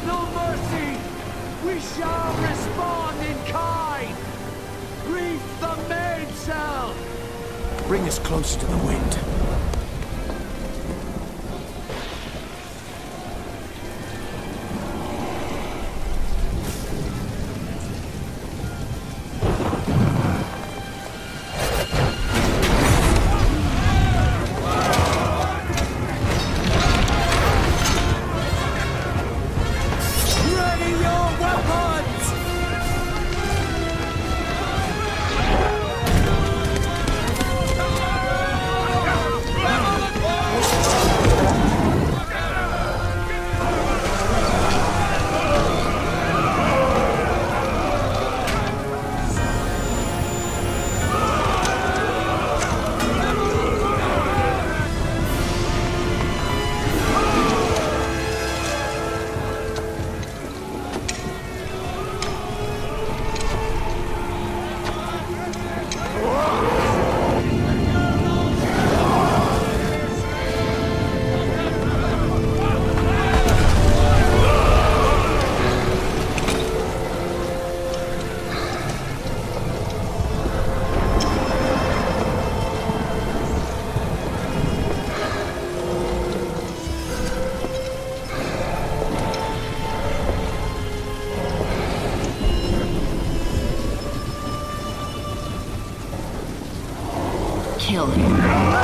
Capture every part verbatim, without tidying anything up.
no mercy! We shall respond in kind! Brief the main cell! Bring us closer to the wind. Kill him.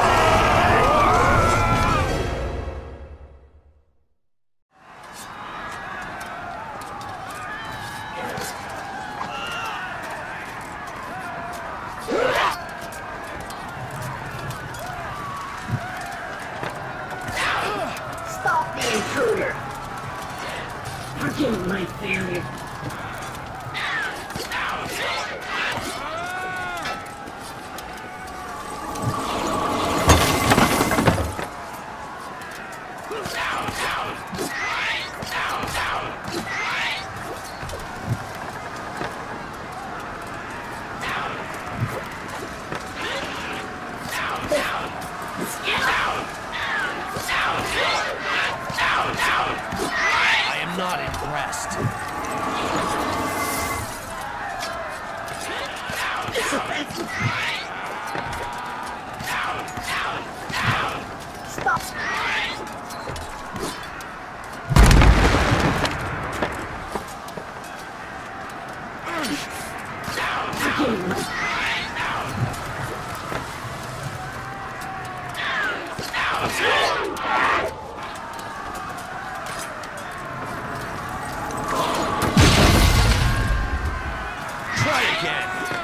Stop the intruder! Forgive my failure. I am not impressed. Stop! Try again.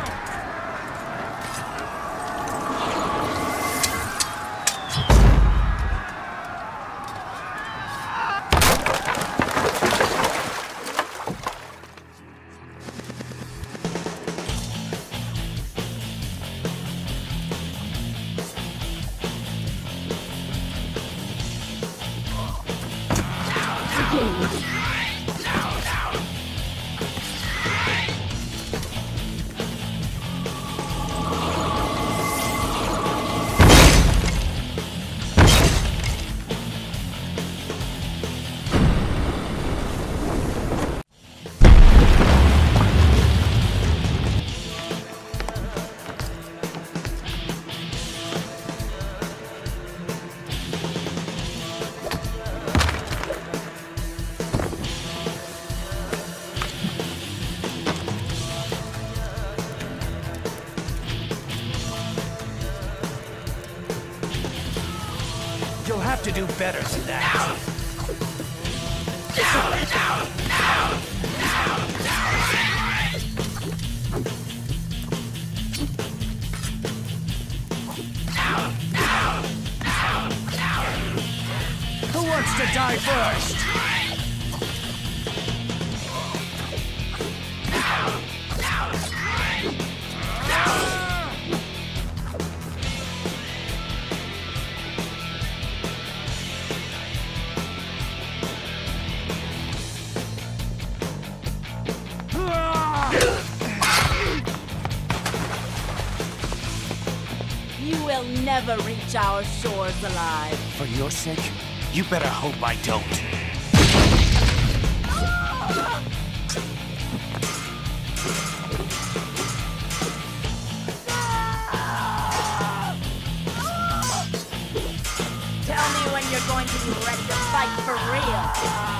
You'll have to do better than that. Who wants to die first? You will never reach our shores alive. For your sake, you better hope I don't. Tell me when you're going to be ready to fight for real.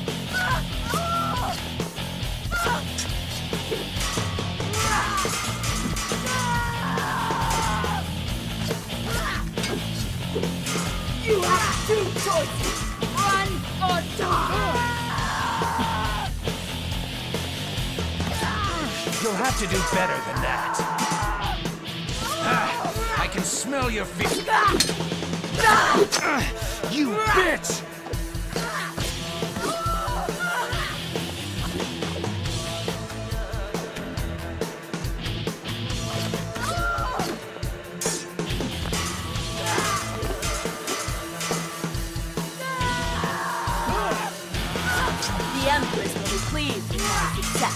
You have two choices. Run or die. You'll have to do better than that. Ah, I can smell your feet. You bitch! The Empress will be pleased with my success.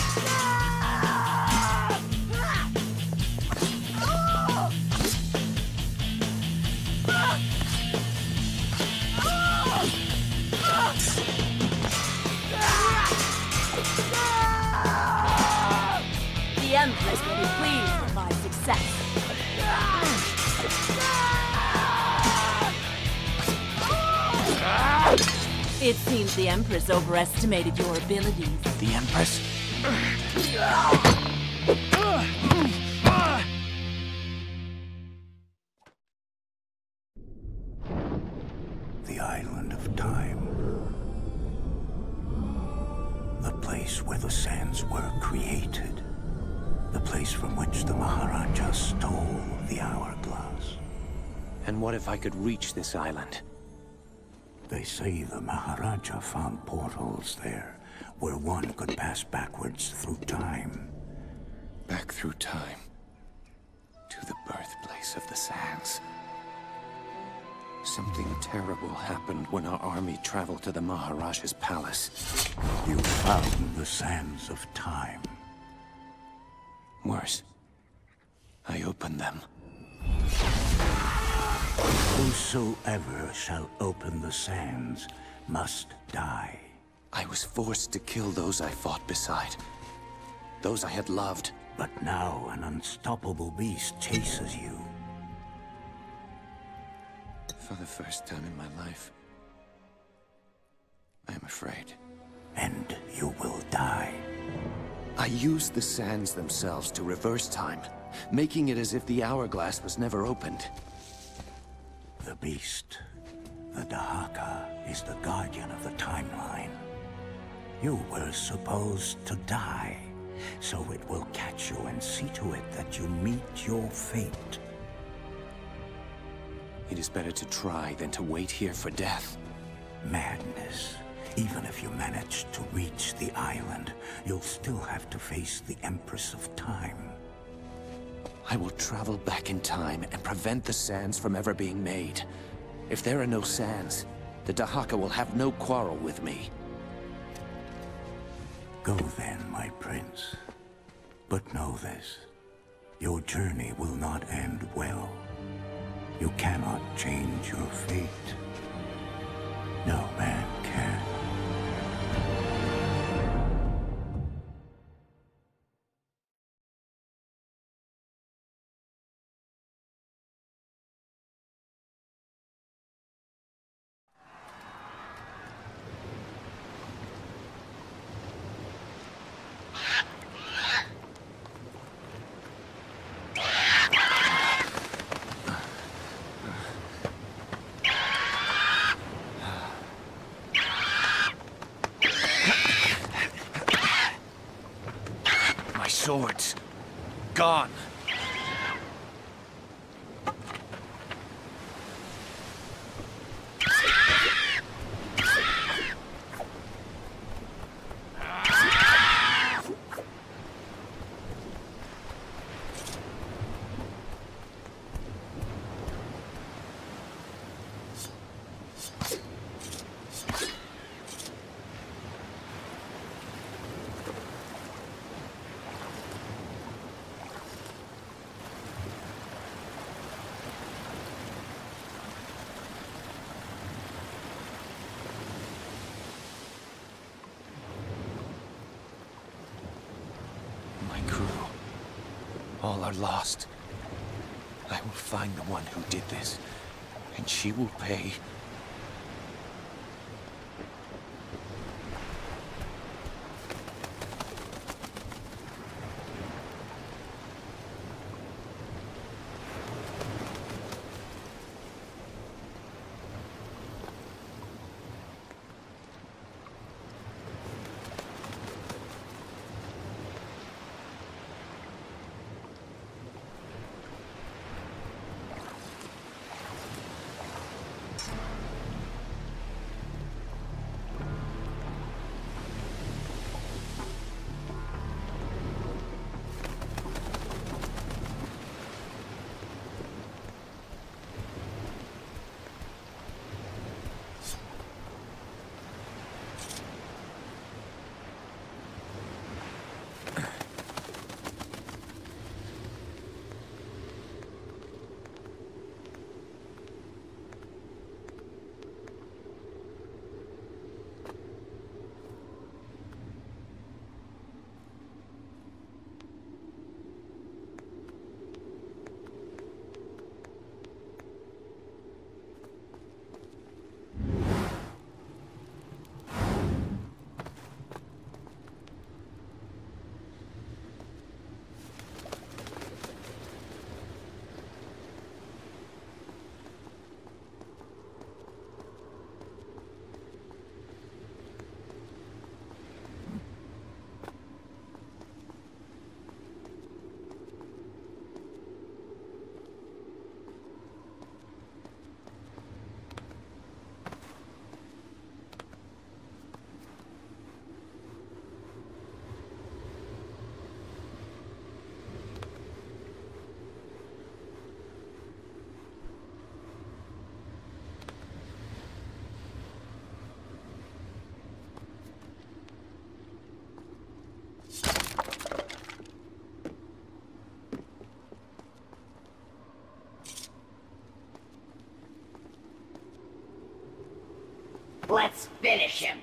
The Empress will be pleased with my success. It seems the Empress overestimated your abilities. The Empress? The Island of Time. The place where the sands were created. The place from which the Maharaja stole the hourglass. And what if I could reach this island? They say the Maharaja found portals there, where one could pass backwards through time. Back through time. To the birthplace of the sands. Something terrible happened when our army traveled to the Maharaja's palace. You found the sands of time. Worse, I opened them. Whosoever shall open the sands must die. I was forced to kill those I fought beside. Those I had loved. But now an unstoppable beast chases you. For the first time in my life, I am afraid. And you will die. I used the sands themselves to reverse time, making it as if the hourglass was never opened. The beast, the Dahaka, is the guardian of the timeline. You were supposed to die, so it will catch you and see to it that you meet your fate. It is better to try than to wait here for death. Madness. Even if you manage to reach the island, you'll still have to face the Empress of Time. I will travel back in time and prevent the sands from ever being made. If there are no sands, the Dahaka will have no quarrel with me. Go then, my prince. But know this. Your journey will not end well. You cannot change your fate. No man can. Swords. Gone. crew. All are lost. I will find the one who did this, and she will pay. Let's finish him.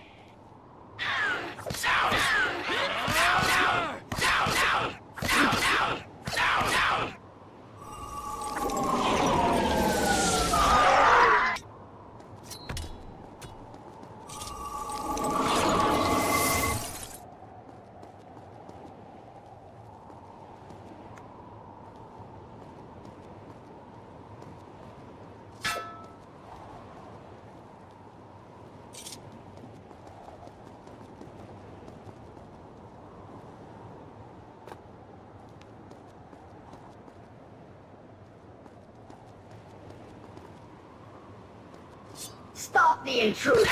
Stop the intruder!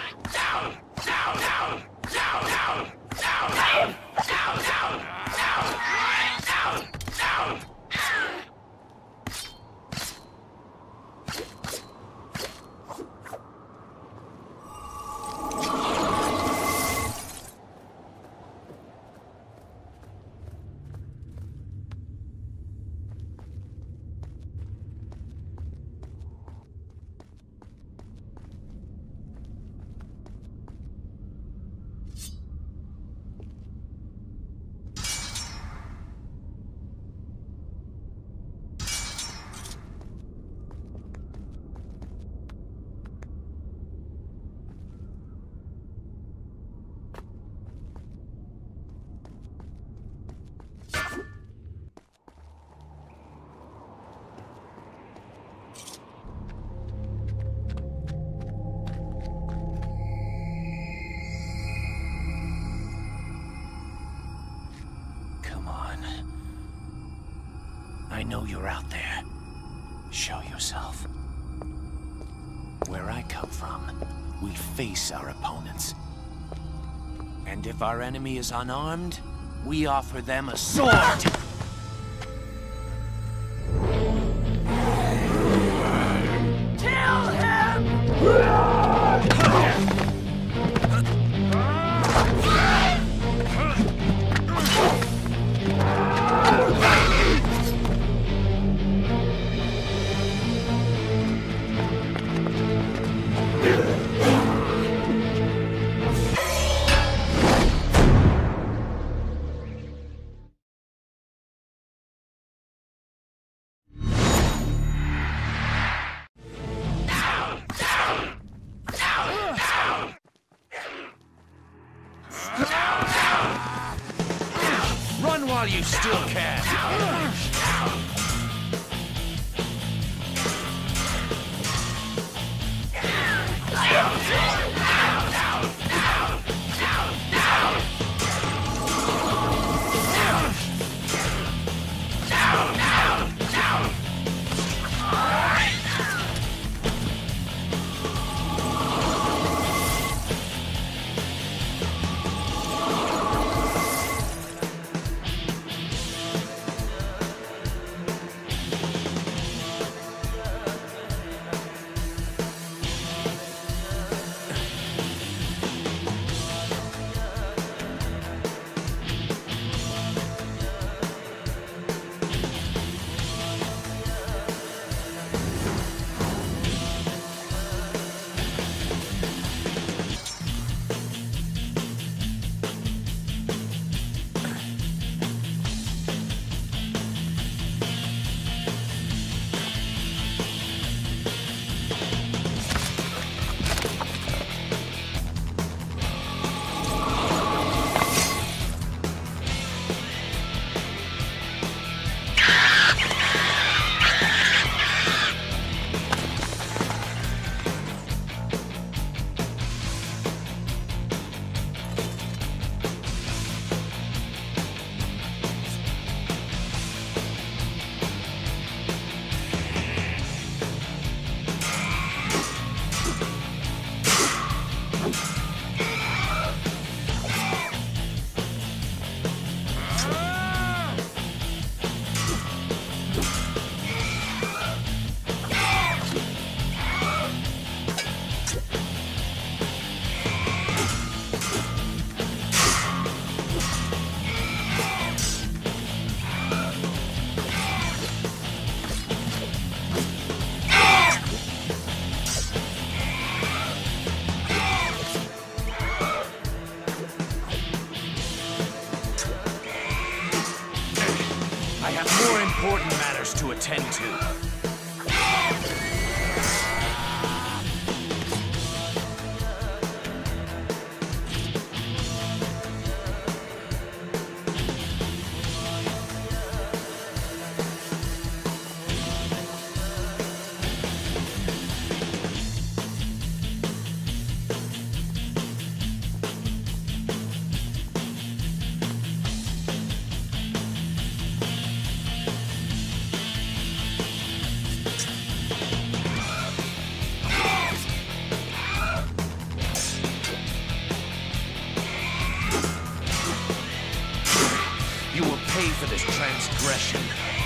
I know you're out there. Show yourself. Where I come from, we face our opponents. And if our enemy is unarmed, we offer them a sword! while you still can. Important matters to attend to. You will pay for this transgression.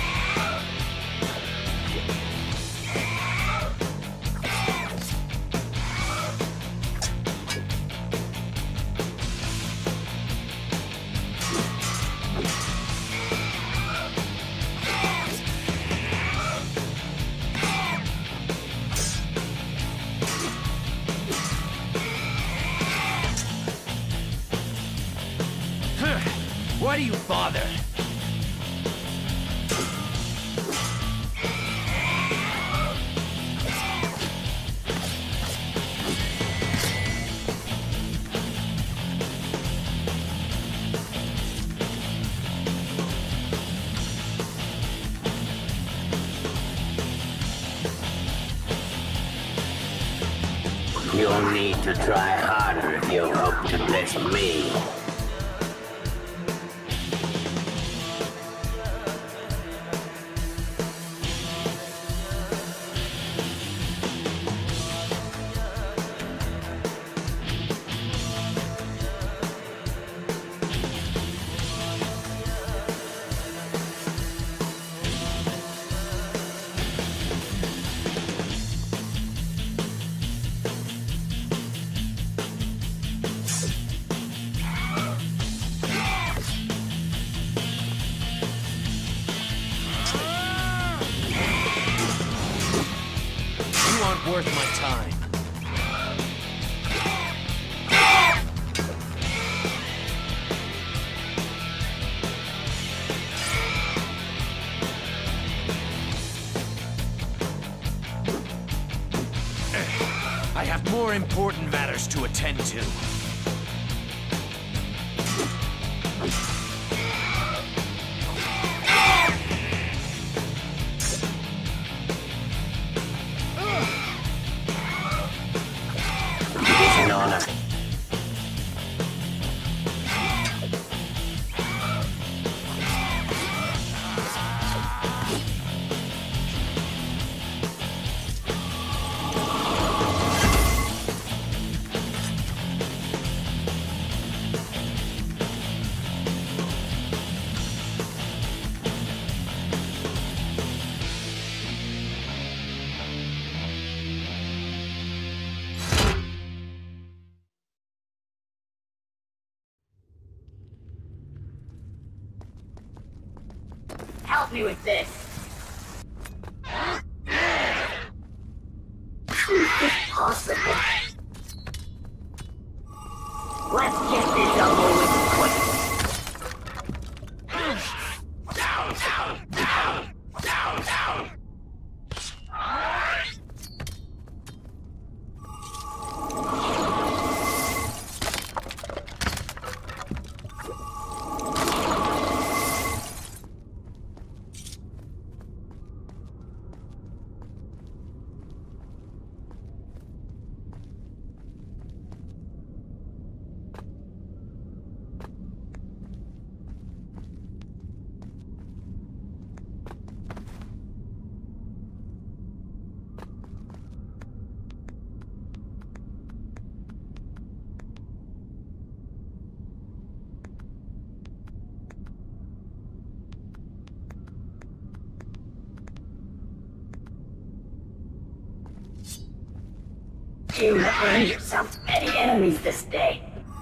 Why do you bother? You'll need to try harder if you hope to miss me. Worth my time. I have more important matters to attend to. Fiona. Help me with this. Impossible. Let's get this over with quick. Down, down, down, down, down. You have earned yourself many enemies this day.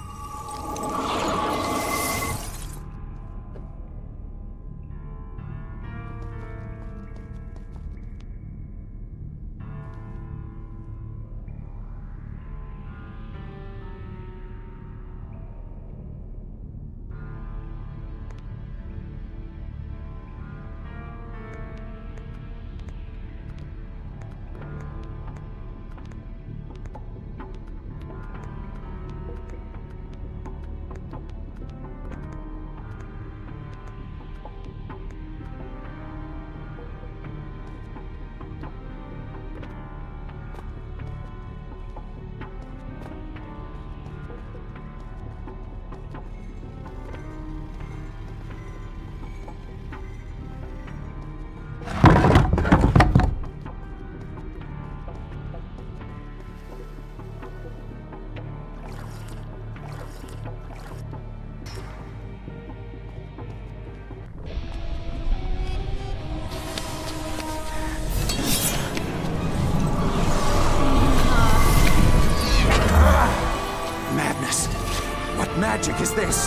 magic is this?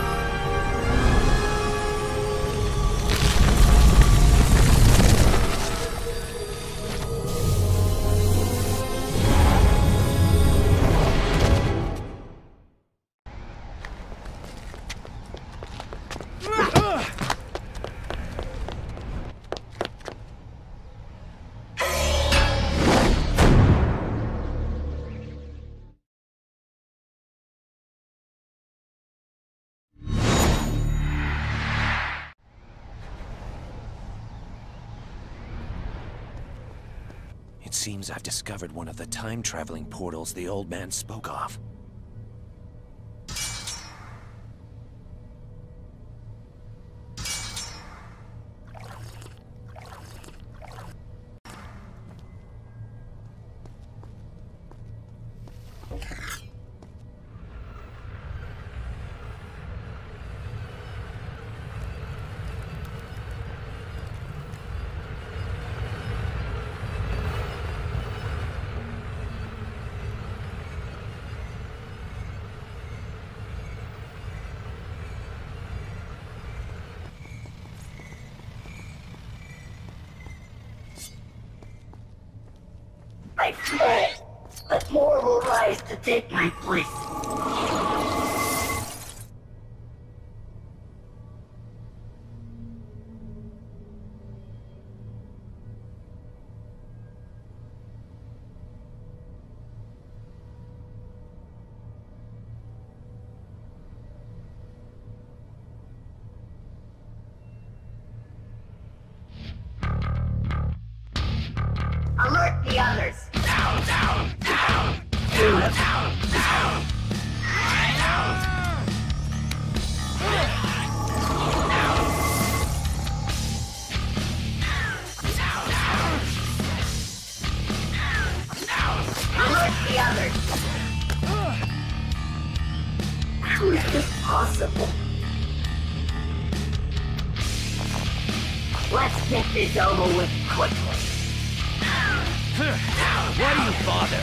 It seems I've discovered one of the time-traveling portals the old man spoke of. I fall, but more will rise to take my place. Alert the others! Down, down, down! Down, down, down! impossible. Let's get this over with quickly. What do you bother?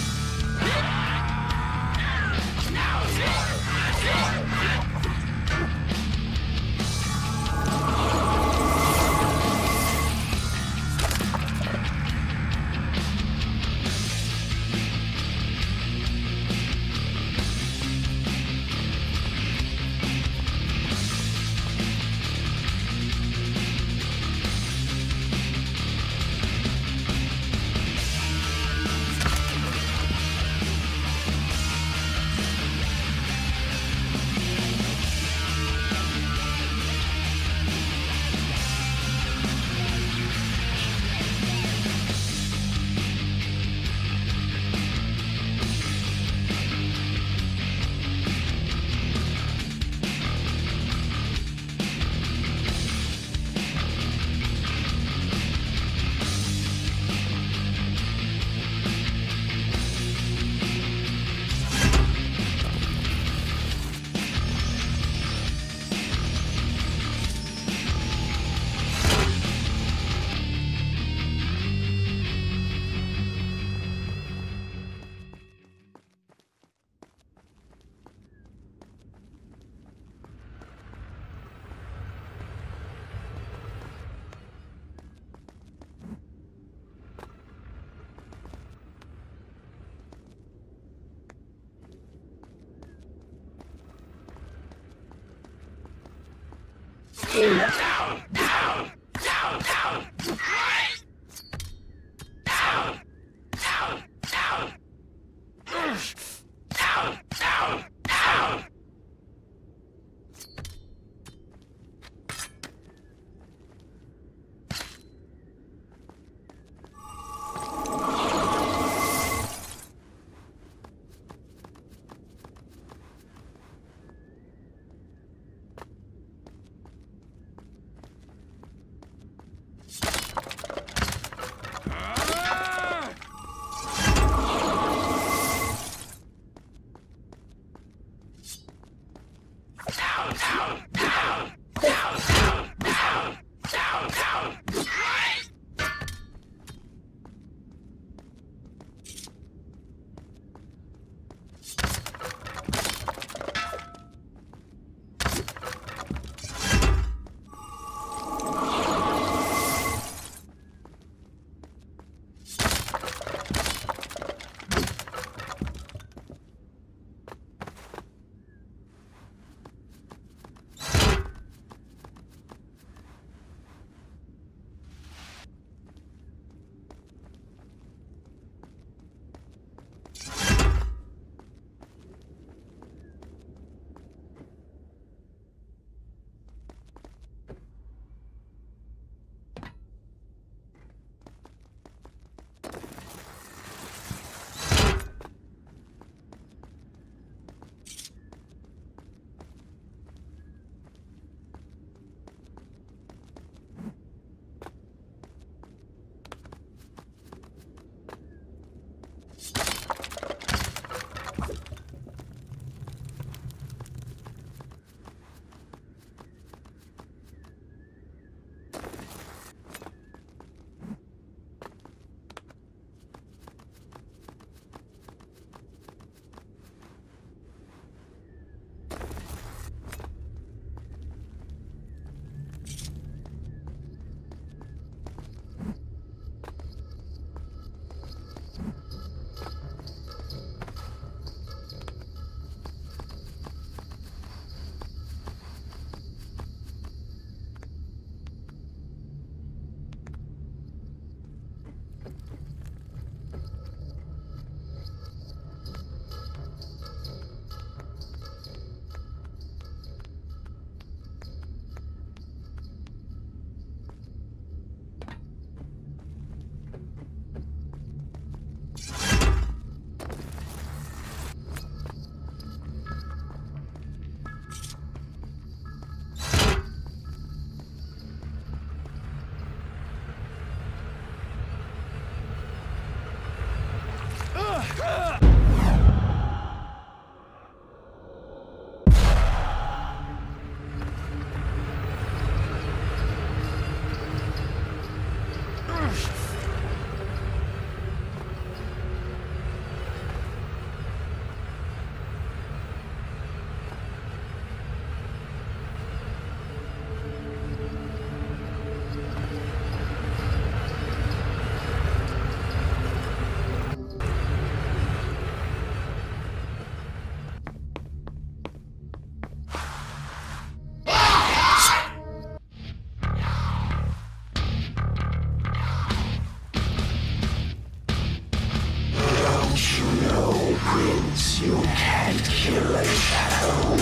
Down, down, down, down. Down, down, down. Down, down, down. You can't kill a shadow.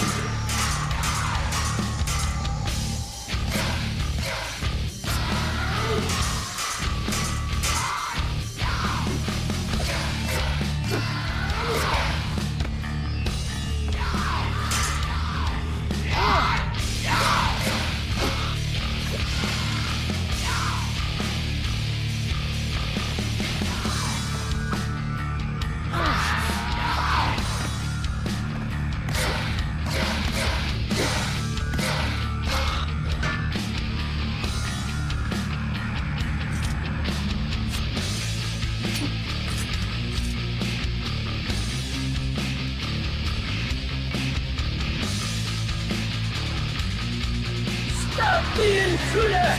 The intruder!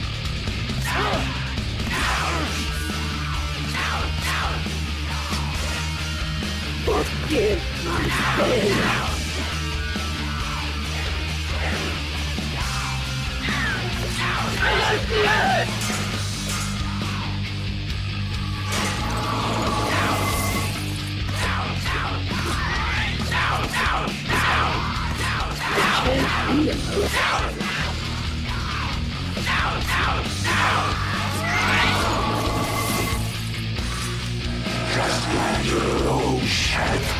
Forgive my failure! I like the earth! Just like your own shadow.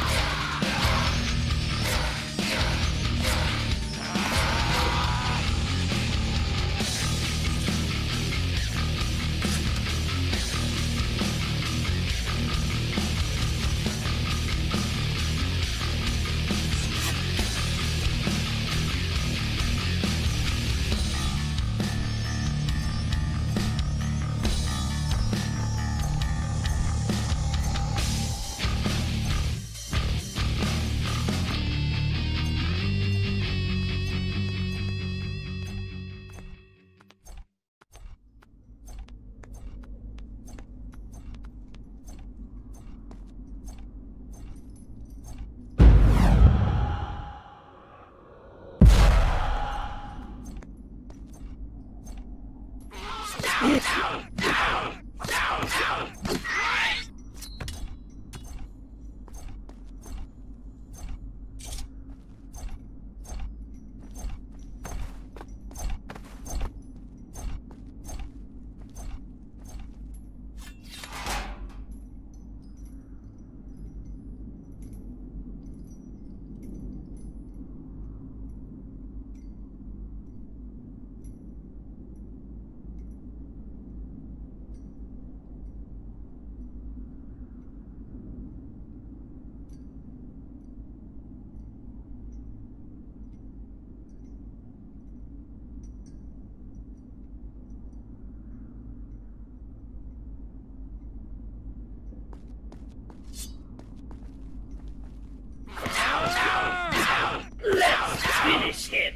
Finish him!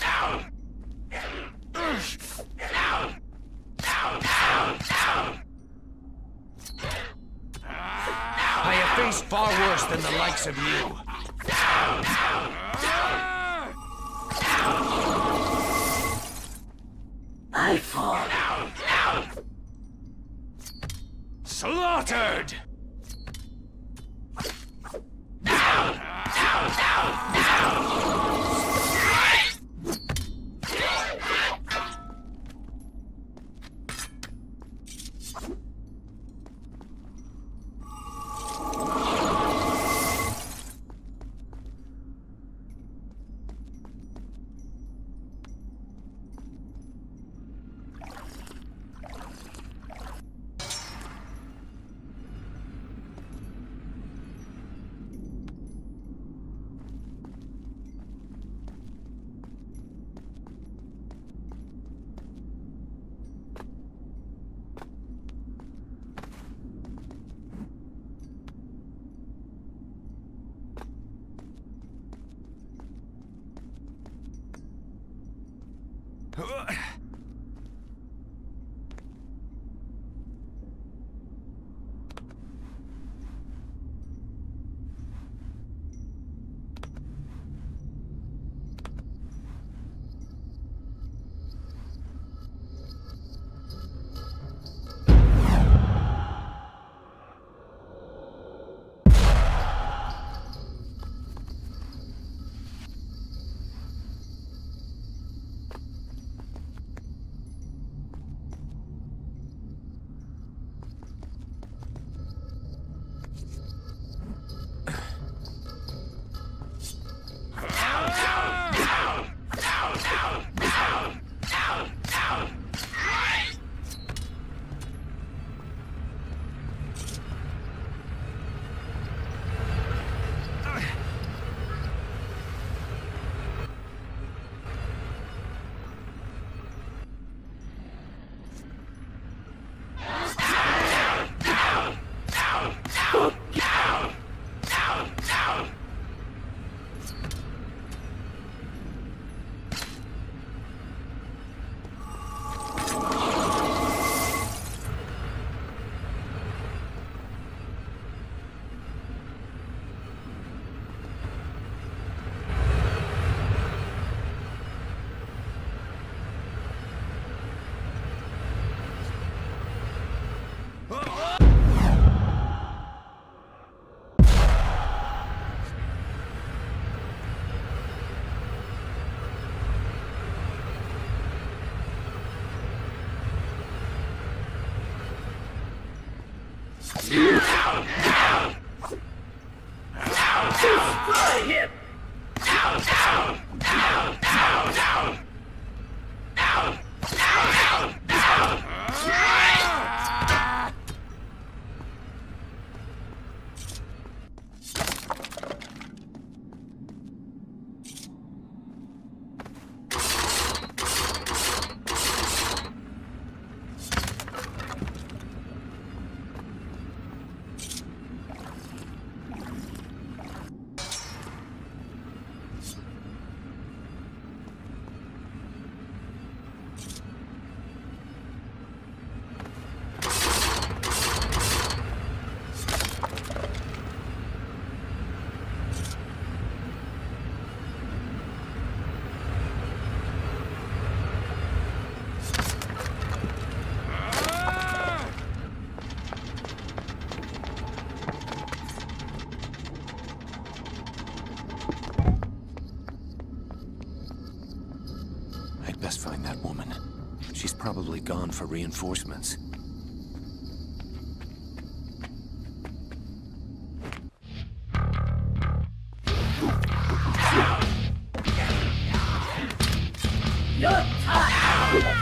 I have faced far worse than the likes of you. I fall. Slaughtered! Destroy him! Down, down, down, down, down! Down, down, down, down! Best find that woman. She's probably gone for reinforcements. Your time!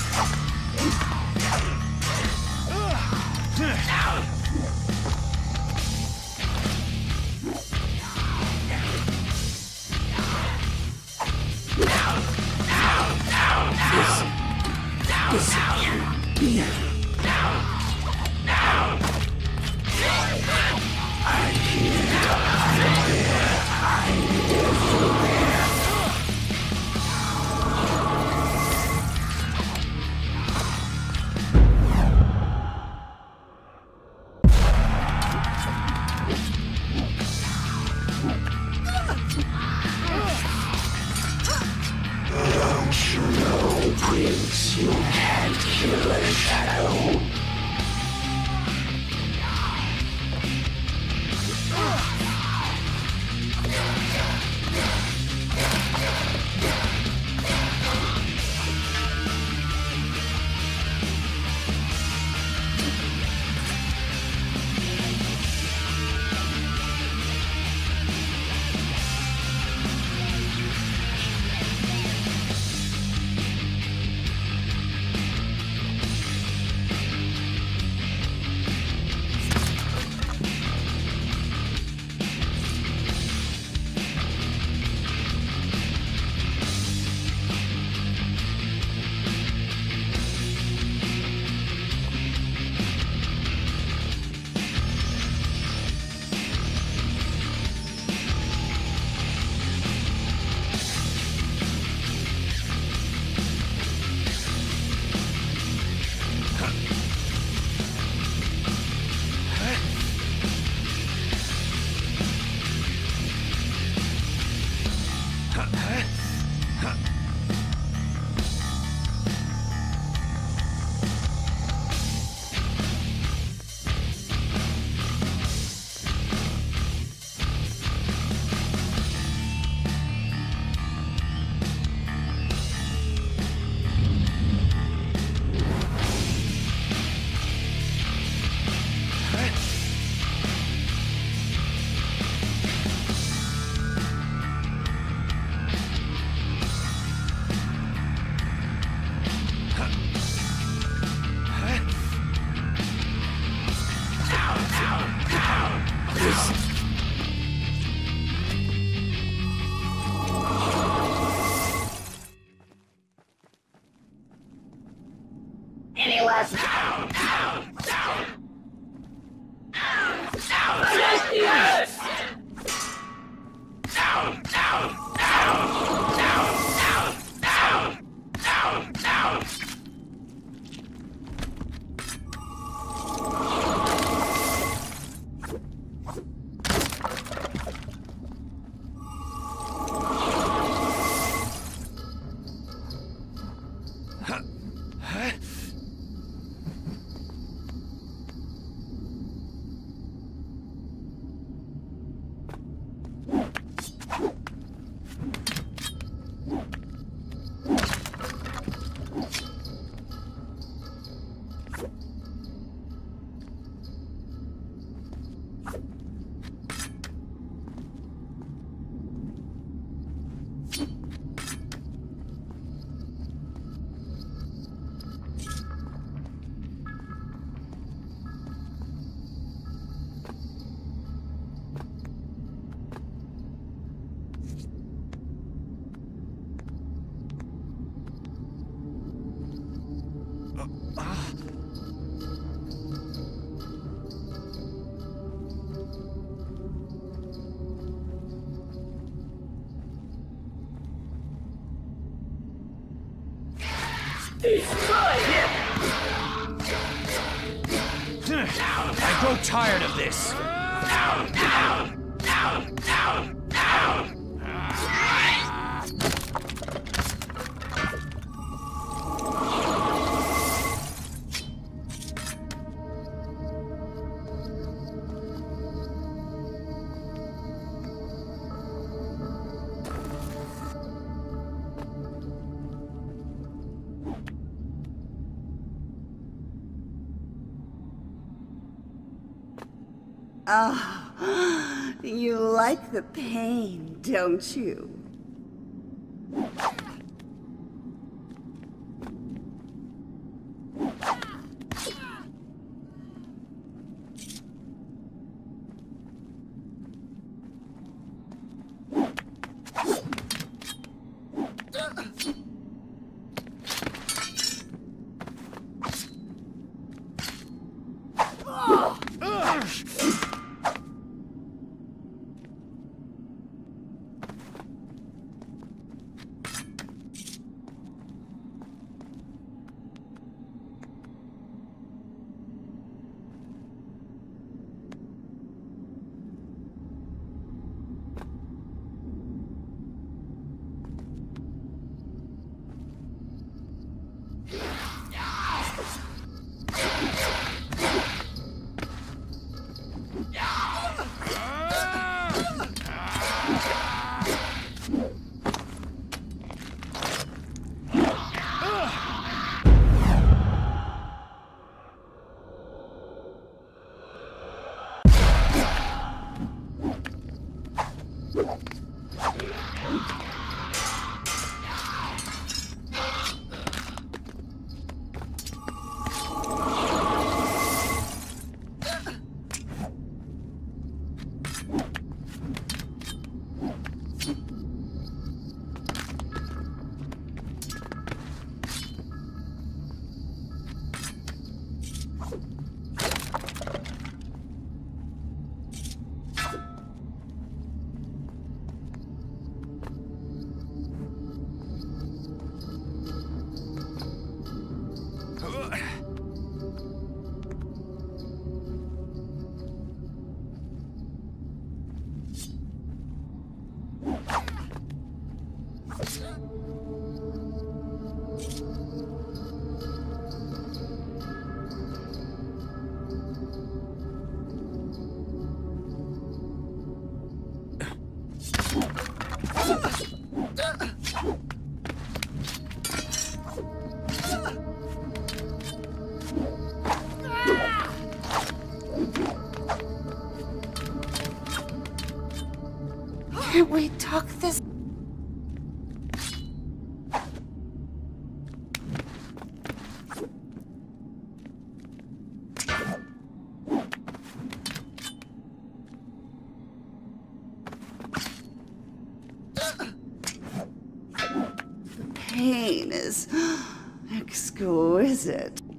Any last down, down, down. Down, down, yes. Down, down, down, down, down, down, down, down. Destroy him! I grow tired of this. Ah, you like the pain, don't you? Can't we talk this? The pain is exquisite.